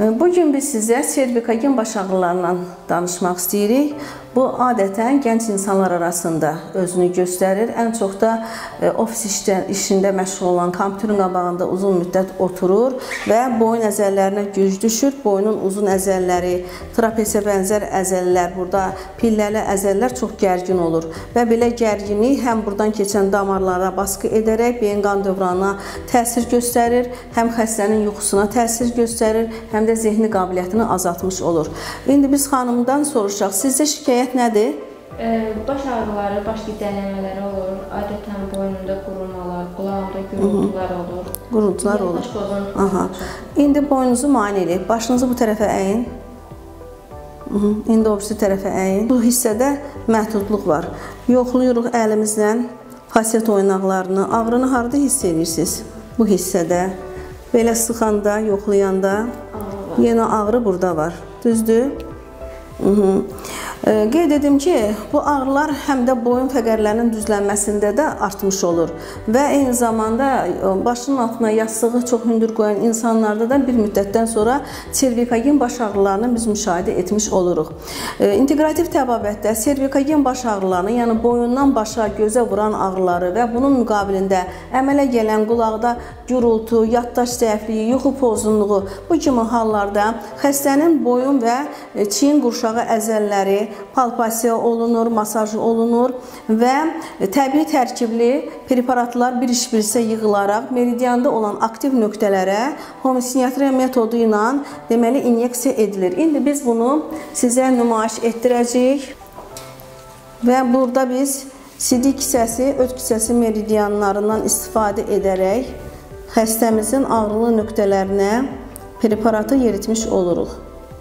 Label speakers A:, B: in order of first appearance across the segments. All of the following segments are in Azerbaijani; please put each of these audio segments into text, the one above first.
A: Bugün biz sizə servikagen baş ağrılarından danışmaq istəyirik. Bu adətən gənc insanlar arasında özünü göstərir. Ən çox da ofis işində məşğul olan, kompüterin qabağında uzun müddət oturur və boyun əzəllərinə güc düşür. Boynun uzun əzəlləri, trapeziyə bənzər əzəllər, burada pilləli əzəllər çox gərgin olur. Və belə gərginlik həm buradan keçən damarlara baskı edərək beyin qan dövranına təsir göstərir, həm xəstənin yuxusuna təsir göstərir, həm də zehni qabiliyyətini azaltmış olur. İndi biz xanımdan soruşaq, sizcə şikayət nədir?
B: Baş ağrıları, baş gicəllənmələri olur. Adətən boynunda qurumalar, qulağında gurultular olur.
A: Gurultular olur. Aha. İndi boynunuzu müayinə edin. Başınızı bu tərəfə əyin. İndi o birisi tərəfə əyin. Bu hissədə məhdudluq var. Yoxlayırıq əlimizlə fasiyet oynaqlarını. Ağrını harada hiss edirsiniz? Bu hissədə. Belə sıxanda, yoxlayanda yenə ağrı burada var. Düzdür? Qeyd edim ki, bu ağrılar həm də boyun fəqərlərinin düzlənməsində də artmış olur və eyni zamanda başının altına yastığı çox hündür qoyan insanlarda da bir müddətdən sonra servikagen baş ağrılarını biz müşahidə etmiş oluruq. İnteqrativ təbabətdə servikagen baş ağrılarını, yəni boyundan başa, gözə vuran ağrıları və bunun müqabilində əmələ gələn qulaqda gurultu, yaddaş zəifliyi, yuxu pozğunluğu bu kimi hallarda xəstənin boyun və çiyin qurşağı əzəlləri palpasiya olunur, masaj olunur və təbii tərkibli preparatlar bir-birsə yığılaraq meridiyanda olan aktiv nöqtələrə homöopatriya metodu ilə deməli inyeksiya edilir. İndi biz bunu sizə nümayiş etdirəcəyik və burada biz sidik kisəsi, öd kisəsi meridiyanlarından istifadə edərək xəstəmizin ağrılı nöqtələrinə preparatı yeritmiş oluruq.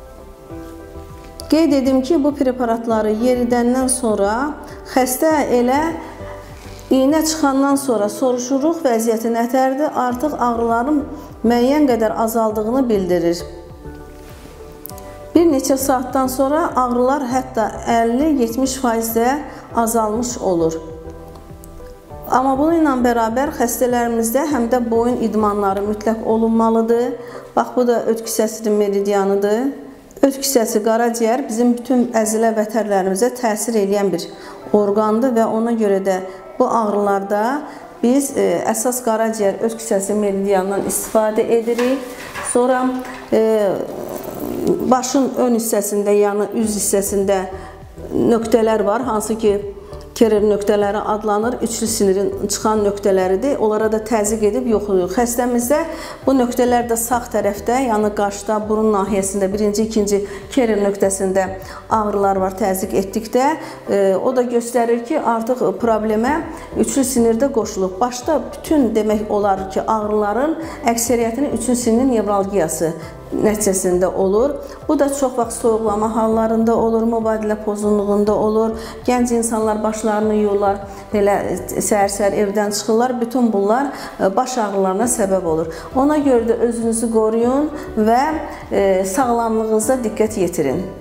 A: Qeyd edim ki, bu preparatları yeridəndən sonra xəstə elə iynə çıxandan sonra soruşuruq vəziyyəti nətərdir, artıq ağrıların müəyyən qədər azaldığını bildirir. Bir neçə saatdan sonra ağrılar hətta 50-70% də azalmış olur. Amma bununla bərabər xəstələrimizdə həm də boyun idmanları mütləq olunmalıdır. Bax, bu da öd kisəsinin meridiyanıdır. Öd kisəsi, qaraciyər bizim bütün əzilə və tərlərimizə təsir edən bir orqandır və ona görə də bu ağrılarda biz əsas qaraciyər öd kisəsi meridiyanından istifadə edirik. Sonra başın ön hissəsində, yəni üz hissəsində nöqtələr var, hansı ki Kerer nöqtələri adlanır, üçlü sinirin çıxan nöqtələridir. Onlara da təzyiq edib yoxlayırıq. Xəstəmizdə bu nöqtələr də sağ tərəfdə, yəni qarşıda, burun nahiyəsində, birinci, ikinci Kerer nöqtəsində ağrılar var təzyiq etdikdə. O da göstərir ki, artıq problemə üçlü sinirdə qoşulub. Başda bütün demək olar ki, ağrıların əksəriyyətinin üçlü sinirin nevralgiyası nəticəsində olur. Bu da çox vaxt soyuqlama hallarında olur, mübadilə pozğunluğunda olur. Gənc insanlar başlarını yuyurlar, belə səhər-səhər evdən çıxırlar. Bütün bunlar baş ağrılarına səbəb olur. Ona görə də özünüzü qoruyun və sağlamlığınıza diqqət yetirin.